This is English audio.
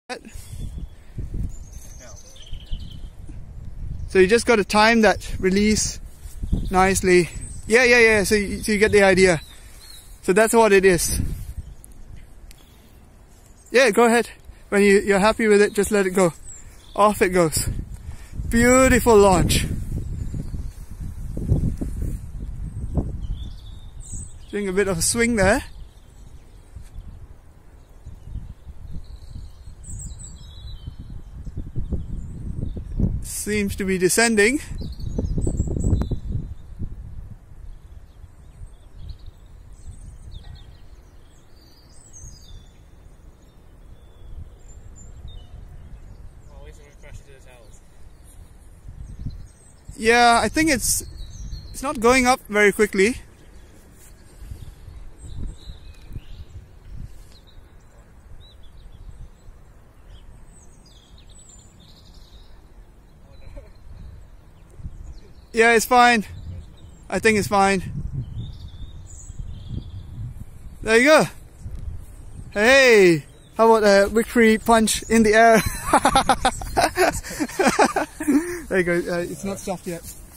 So you just got to time that release nicely. Yeah. So you get the idea. So that's what it is. Yeah, go ahead. When you're happy with it, just let it go. Off it goes. Beautiful launch. Doing a bit of a swing there. Seems to be descending. Yeah, I think it's not going up very quickly. Yeah, it's fine. I think it's fine. There you go. Hey, how about a victory punch in the air? There you go. It's not stopped yet.